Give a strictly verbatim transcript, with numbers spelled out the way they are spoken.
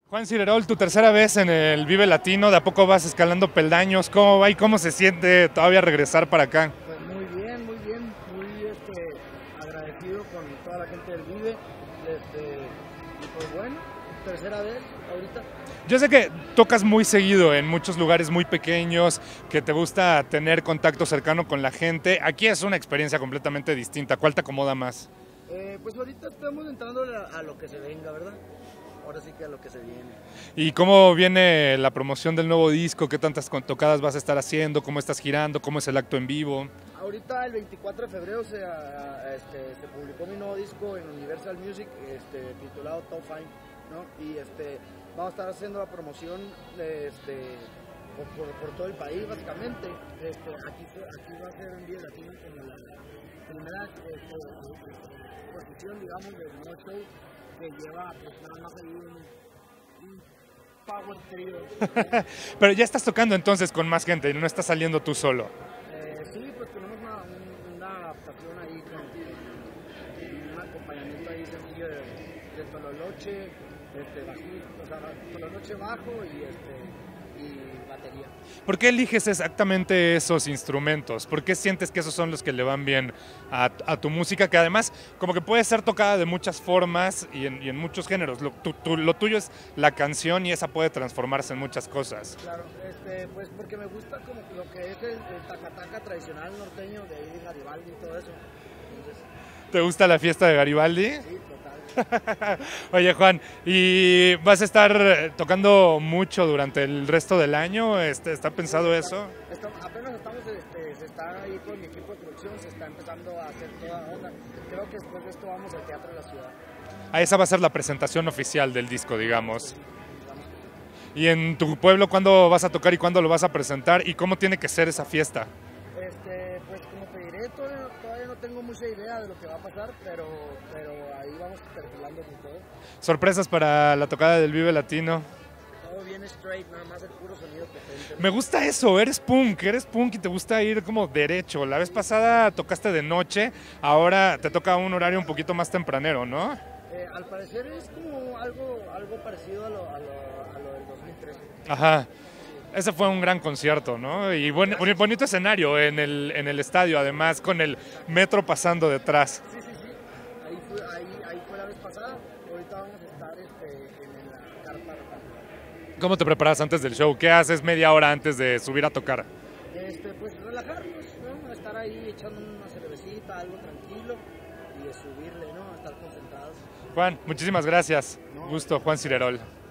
Juan Cirerol, tu tercera vez en el Vive Latino, de a poco vas escalando peldaños, ¿cómo va y cómo se siente todavía regresar para acá? Pues muy bien, muy bien, muy este, agradecido con toda la gente del Vive, este, y pues bueno, tercera vez ahorita. Yo sé que tocas muy seguido en muchos lugares muy pequeños, que te gusta tener contacto cercano con la gente, aquí es una experiencia completamente distinta, ¿cuál te acomoda más? Eh, pues ahorita estamos entrando a, a lo que se venga, ¿verdad? Ahora sí que a lo que se viene. ¿Y cómo viene la promoción del nuevo disco? ¿Qué tantas tocadas vas a estar haciendo? ¿Cómo estás girando? ¿Cómo es el acto en vivo? Ahorita el veinticuatro de febrero se, este, se publicó mi nuevo disco en Universal Music, este, titulado Top Fine, ¿no? Y este, vamos a estar haciendo la promoción este, por, por, por todo el país, básicamente. Este, aquí, aquí va a ser en Vive Latino como la primera este, posición, digamos, del nuevo show, que lleva pues nada más ahí un, un power trio. Pero ya estás tocando entonces con más gente, no estás saliendo tú solo. Eh, sí, pues tenemos una, una adaptación ahí con un acompañamiento ahí sencillo de, de Tololoche, este, bajito, o sea, Tololoche bajo y, este, y batería. ¿Por qué eliges exactamente esos instrumentos? ¿Por qué sientes que esos son los que le van bien a, a tu música? Que además como que puede ser tocada de muchas formas y en, y en muchos géneros. Lo, tu, tu, lo tuyo es la canción y esa puede transformarse en muchas cosas. Claro, este, pues porque me gusta como lo que es el, el tacataca tradicional norteño de ahí de Garibaldi y todo eso. Entonces, ¿te gusta la fiesta de Garibaldi? sí, total. Oye Juan, ¿y vas a estar tocando mucho durante el resto del año? Este, ¿Está pensado sí, eso? Está, está, apenas estamos, este, se está ahí con mi equipo de producción, se está empezando a hacer toda onda. Creo que después de esto vamos al Teatro de la Ciudad. Ah, esa va a ser la presentación oficial del disco, digamos. Sí, digamos que sí. ¿Y en tu pueblo cuándo vas a tocar y cuándo lo vas a presentar? ¿Y cómo tiene que ser esa fiesta? Este, pues como te diré, todavía, todavía no tengo mucha idea de lo que va a pasar, pero, pero ahí vamos perfilando con todo. ¿Sorpresas para la tocada del Vive Latino? Todo bien straight, nada más el puro sonido potente. Me gusta eso, eres punk, eres punk y te gusta ir como derecho. La vez pasada tocaste de noche, ahora te toca un horario un poquito más tempranero, ¿no? Eh, al parecer es como algo, algo parecido a lo, a, lo, a lo del dos mil trece. Ajá. Ese fue un gran concierto, ¿no? Y buen, bonito escenario en el, en el estadio, además, con el metro pasando detrás. Sí, sí, sí. Ahí fue, ahí, ahí fue la vez pasada. Ahorita vamos a estar este, en la carpa. ¿Cómo te preparas antes del show? ¿Qué haces media hora antes de subir a tocar? Este, pues relajarnos, ¿no? Estar ahí echando una cervecita, algo tranquilo y subirle, ¿no? Estar concentrados. Juan, muchísimas gracias. No. Gusto, Juan Cirerol.